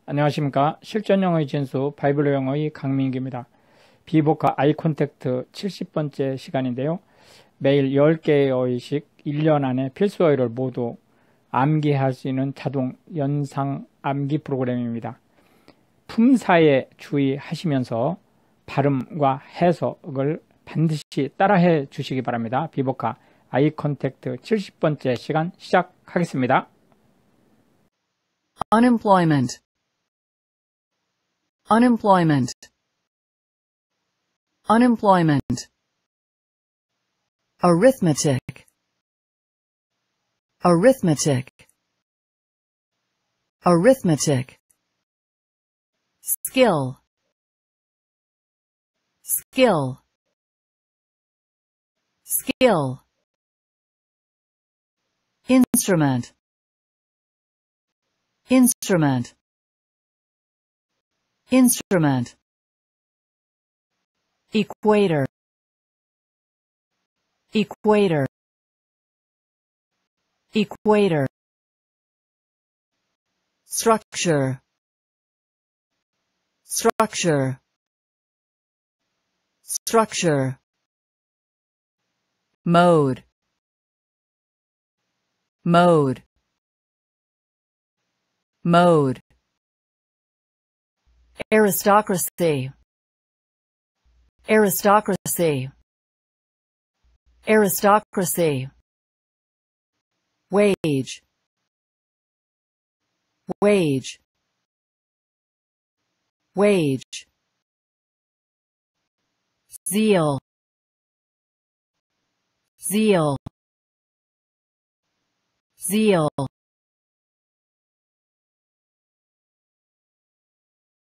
안녕하십니까. 실전영어의 진수 바이블 영어의 강민기입니다. 비복화 아이 콘택트 70번째 시간인데요. 매일 10개의 어휘식 1년 안에 필수 어휘를 모두 암기할 수 있는 자동 연상 암기 프로그램입니다. 품사에 주의하시면서 발음과 해석을 반드시 따라해 주시기 바랍니다. 비복화 아이 콘택트 70번째 시간 시작하겠습니다. Unemployment. Unemployment. Unemployment. Arithmetic. Arithmetic. Arithmetic. Skill. Skill. Skill. Instrument. Instrument. Instrument. Equator. Equator. Equator. Structure. Structure. Structure. Mode. Mode. Mode. Aristocracy. Aristocracy. Aristocracy. Wage. Wage. Wage. Zeal. Zeal. Zeal.